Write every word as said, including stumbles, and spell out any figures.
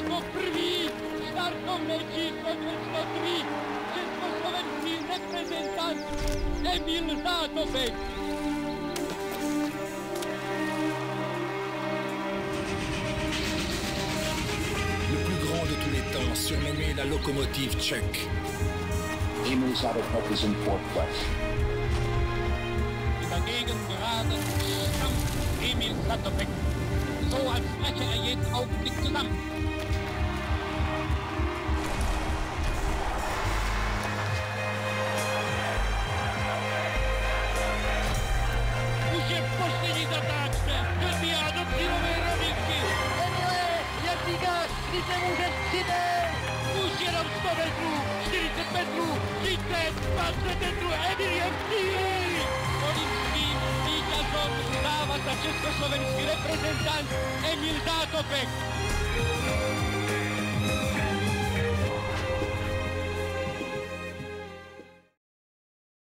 Jako prvý startovné číslo dvěsto tři československý reprezentant Emil Zátopek. Le plus grand de tous les temps, surnommé la locomotive tchèque. Emil Zátopek is in fourth place. Dagegen gerade stampft Emil Zátopek, so als breche er jeden Augenblick zusammen. Už je v poslední zatáčce, dobíhá do cílové rovinky. Emile, jak říkáš, kdy se můžeš přidat? Už jenom sto metrů, čtyřicet metrů, třicet, dvacet metrů, Emil je v cíli. Olympským vítězom stává sa československý reprezentant Emil Zátopek.